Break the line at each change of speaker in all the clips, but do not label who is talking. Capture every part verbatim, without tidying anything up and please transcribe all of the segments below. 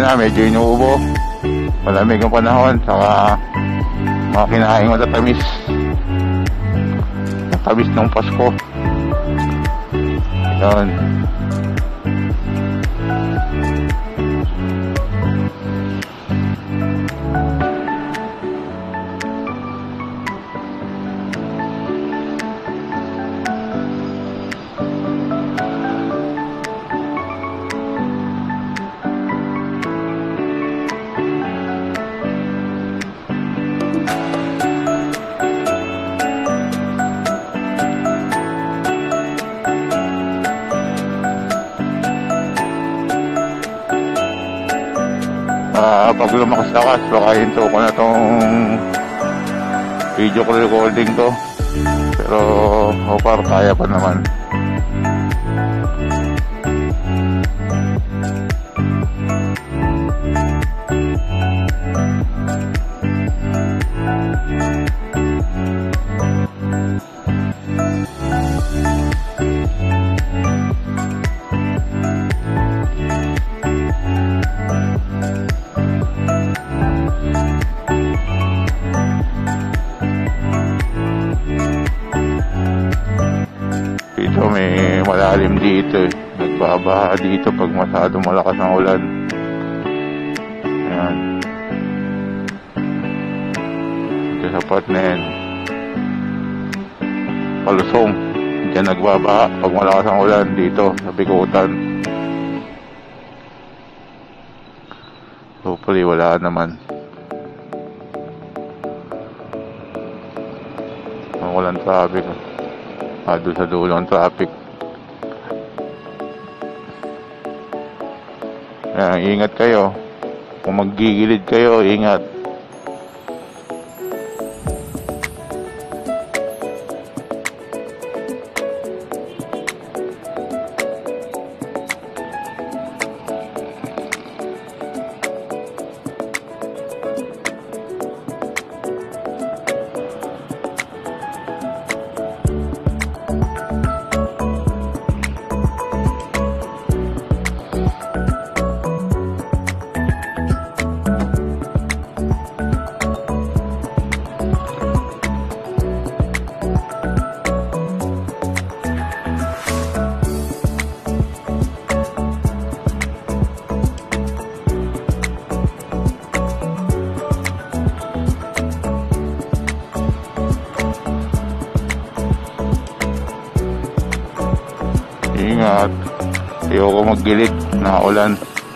na, medyo inuubo. Malamig ang panahon, saka mga kinahaing matatamis. Matamis ng Pasko. Yun. Uh, pag lumakas-lakas, baka hinto ko na tong video ko recording to, pero so far kaya pa naman. Dito may malalim dito eh. Nagbabaha dito pag masyadong malakas ang ulan. Ayan. Ito sa part na yan, palusong. Diyan nagbabaha pag malakas ang ulan dito sa Bikutan. Hopefully wala naman. Ang walang traffic. Ah, doon sa dulo ang traffic. Ayan, ingat kayo. Kung maggigilid kayo, ingat. Ingat, ayoko maggilid, nakaulan.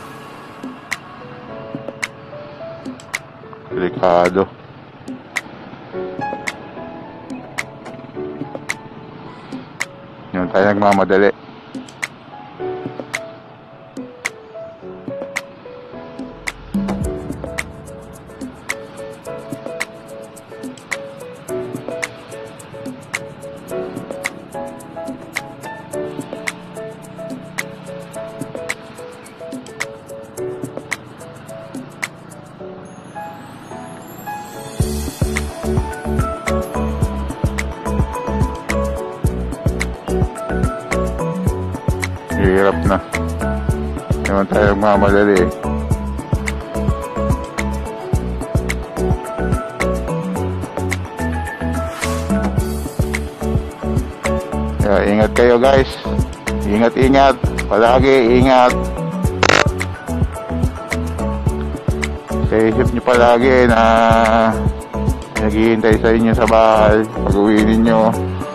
Delikado. Yun tayo nagmamadali. Hirap na. Naman tayo mamadali eh. Kaya ingat kayo guys. Ingat ingat. Palagi ingat. Sa isip nyo palagi na naghihintay sa inyo sa bahay pag uwi ninyo.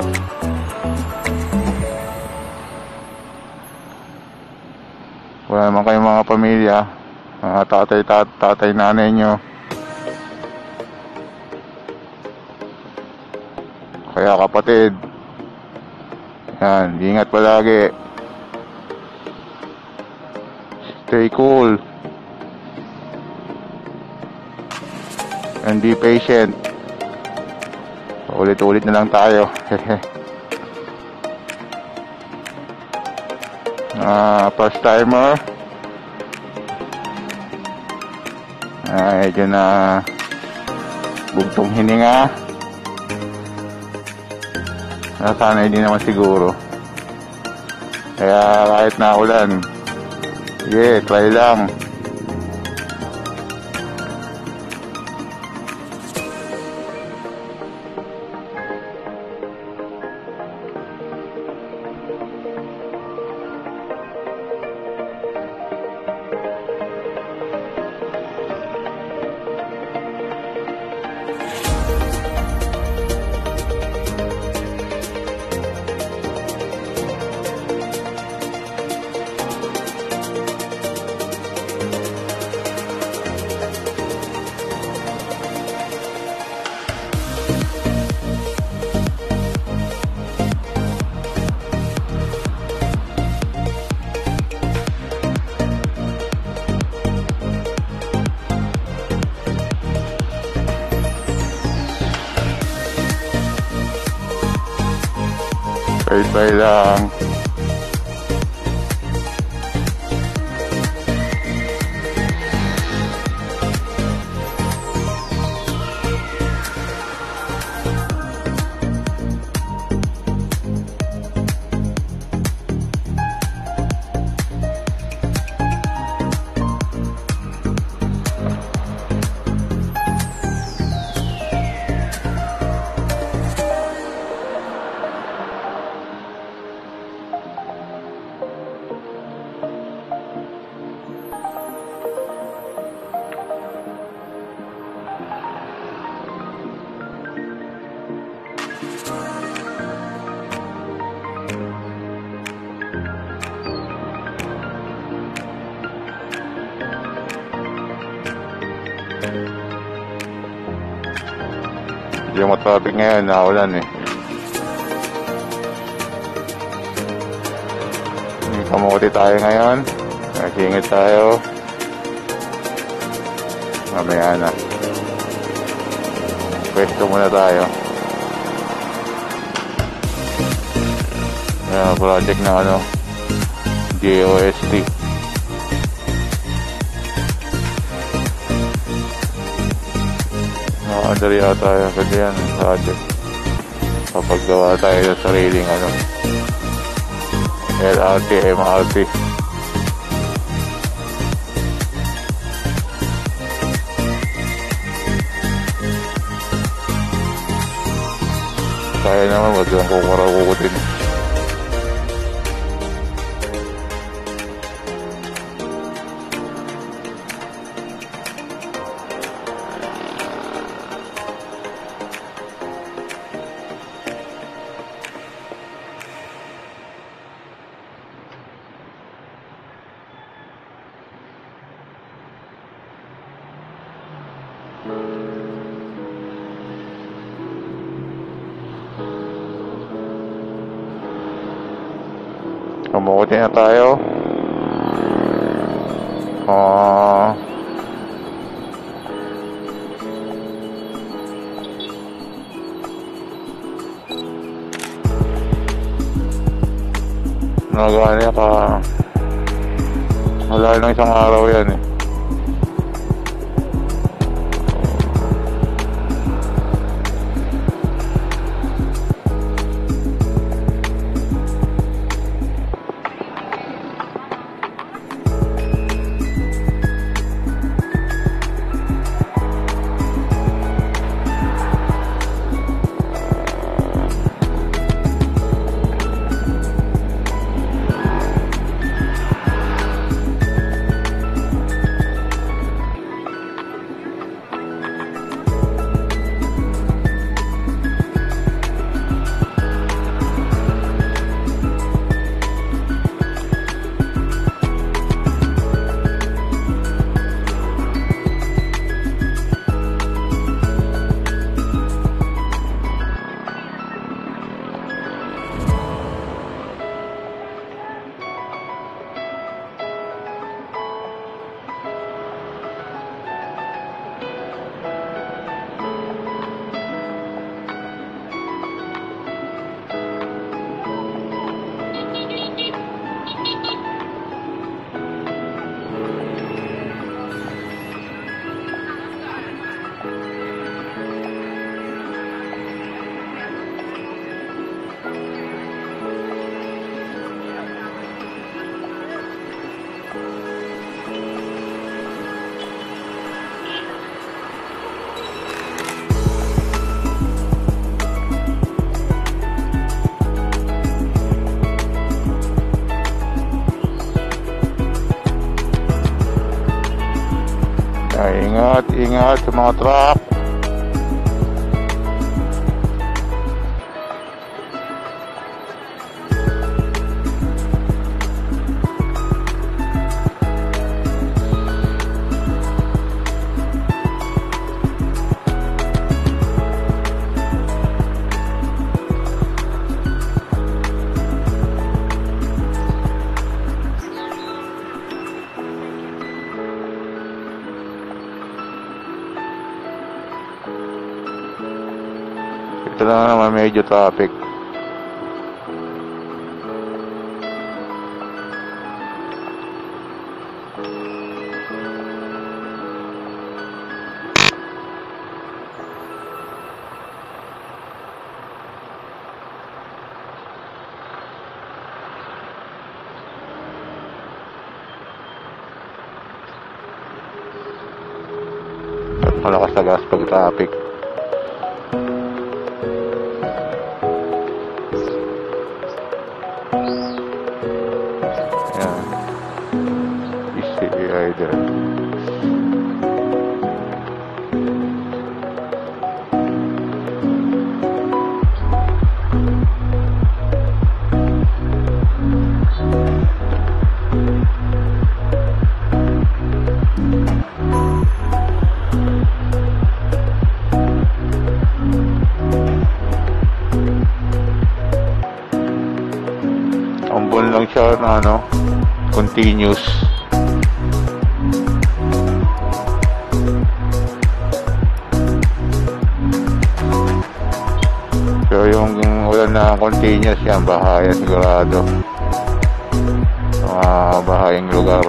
Wala naman kayong mga pamilya, mga tatay, tat, tatay, nanay nyo. Kaya kapatid, yan, ingat palagi. Stay cool. And be patient. Ulit-ulit na lang tayo. Uh, first timer, ay dyan na bugtong hininga, nasanay din naman siguro, kaya kahit na ulan, sige, try lang, Bye-bye lang. Hindi mo traffic ngayon, naulan eh. Kamuti tayo ngayon. Nagsingit tayo. Mamaya na. Pwesto muna tayo. Yan, project na ano, J O S T. Nakakandali ata yun kasi yan project. Kapaggawa tayo sa sariling ano, L R T, M R T. Kaya naman, wag lang kukura-kukutin. Kumukuti na tayo. Ah, nagawa niya ka. Wala lang isang araw yan eh. Ay, ingat, ingat sa mga truck. Ito lang naman medyo traffic. malakas na gas pag traffic. Yan, easy rider. Ambon lang siya na ano, continuous. So yung ulan na continuous yan, baha yan sigurado sa mga bahayang lugar.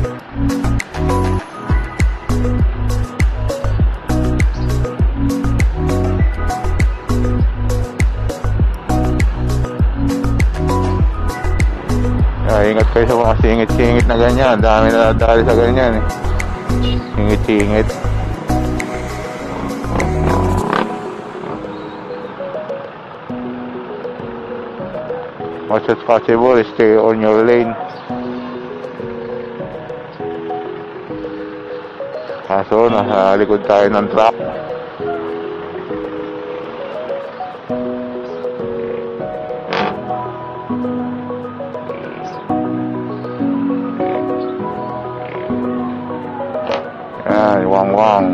Kaya ingat kayo sa mga singit-singit na ganyan. Dami na nadali sa ganyan eh. Singit-singit. Much as possible, stay on your lane. Kaso nasa likod tayo ng truck. Yan, wang-wang.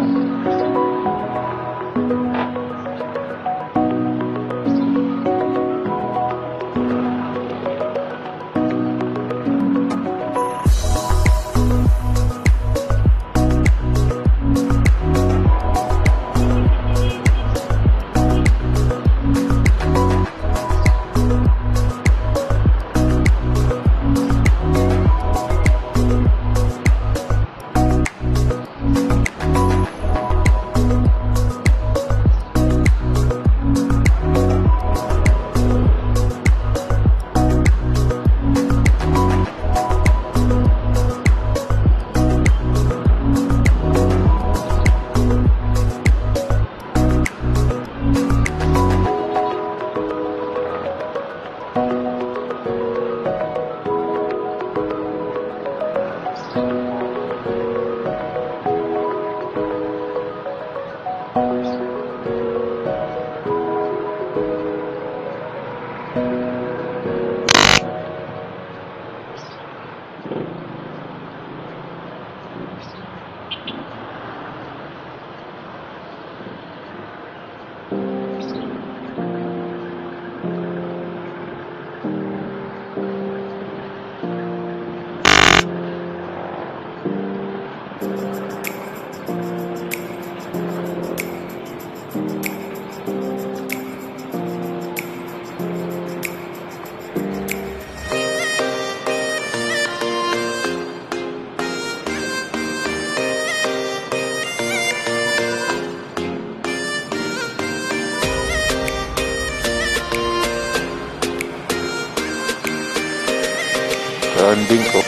Grounding ko.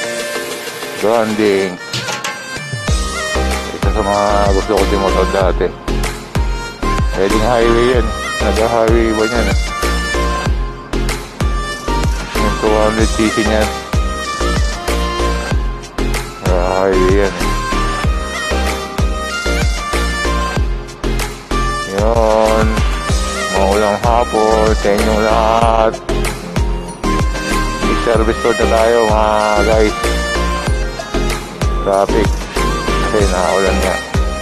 Grounding. Isa sa mga gusto ko din motor dati. Pwedeng highway yan. Nag-highway ba yan? Yung two hundred c c niyan. Nag-highway yan. Yun. Maulang hapon. Sa inyong lahat. Service road na tayo mga guys. Traffic kasi nakaulan nga.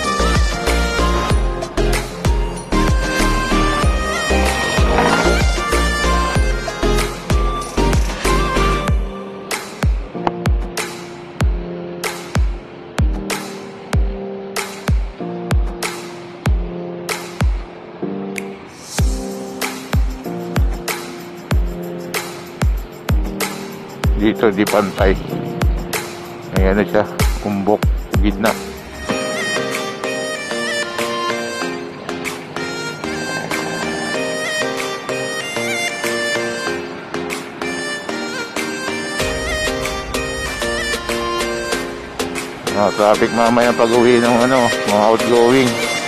Dito di pantay. Ayan na siya, kumbok, gitna. Mga traffic mamaya pag uwi ng ano, mga outgoing.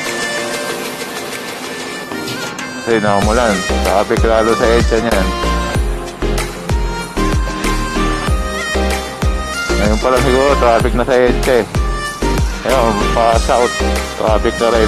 Kasi nakamulan, traffic lalo sa EDSA niyan. Ngayon pala siguro traffic na sa EDSA eh. Ayun, pa south, traffic na rin.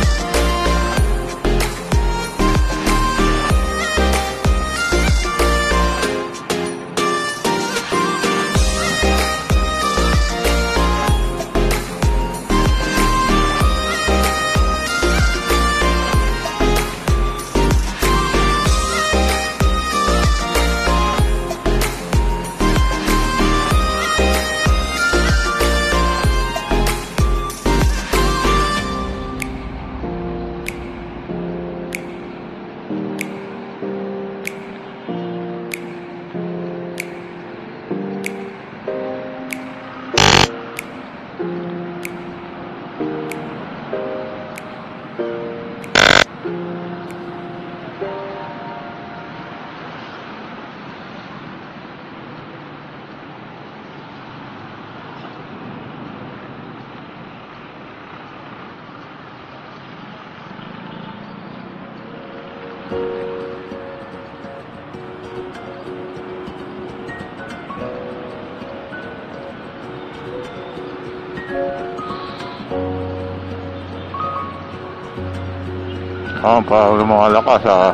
Ah, para lumalakas ah.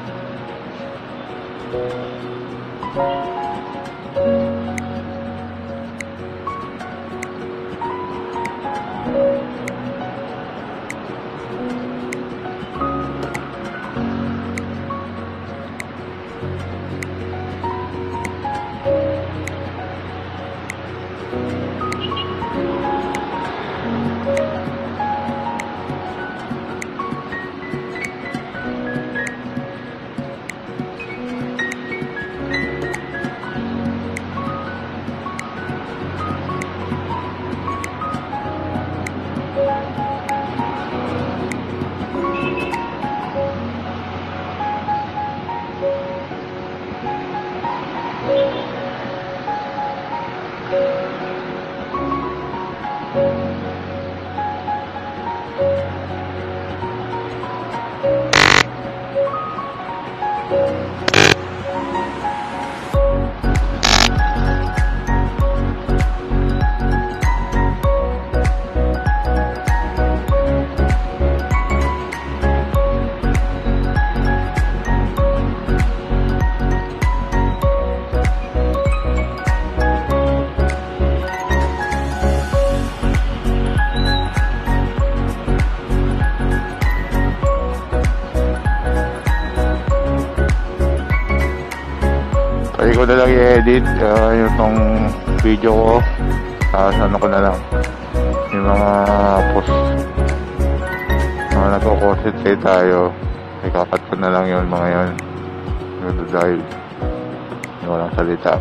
Pwede ko na lang i-edit uh, yung tong video ko. Tapos ano ko na lang yung mga post mga nagko-concentrate tayo, ikakat ko na lang yun mga yun yun dahil yung walang salita.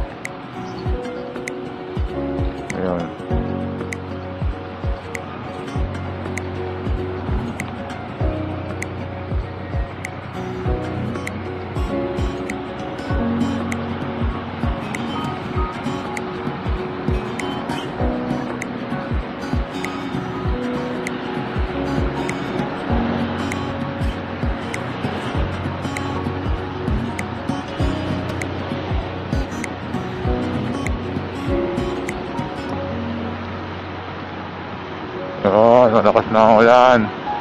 Ayun. Oo, nalakas na ang ulan.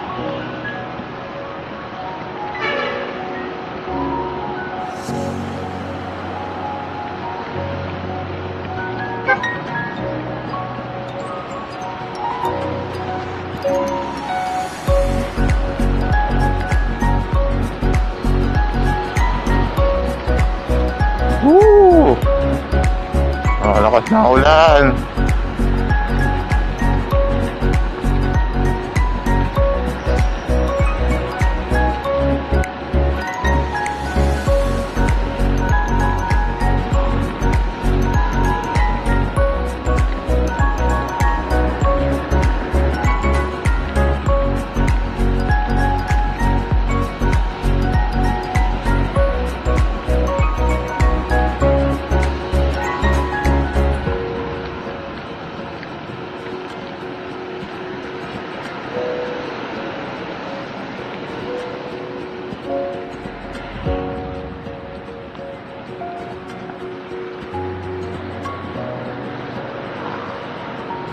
Woo! Nalakas na ang ulan.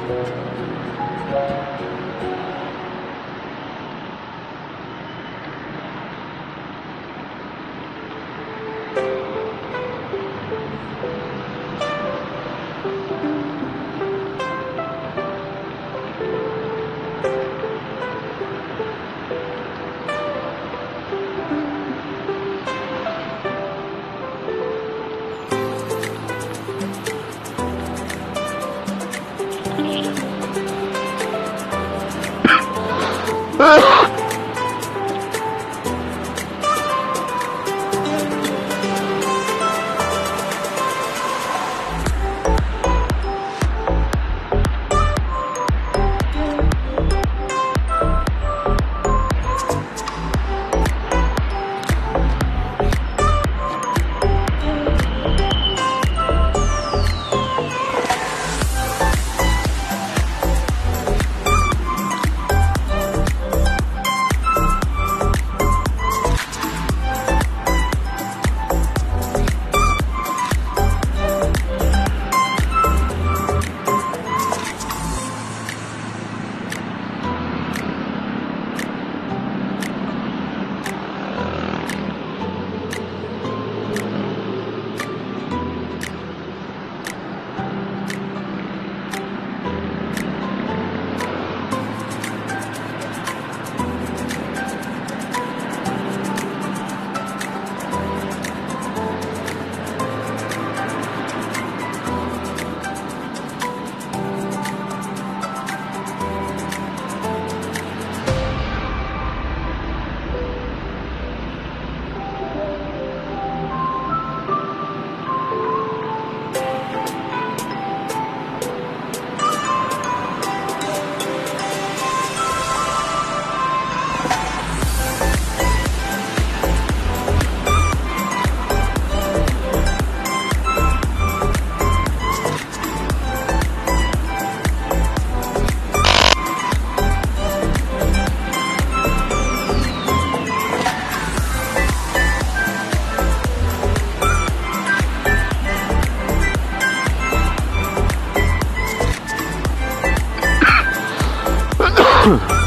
Ugh.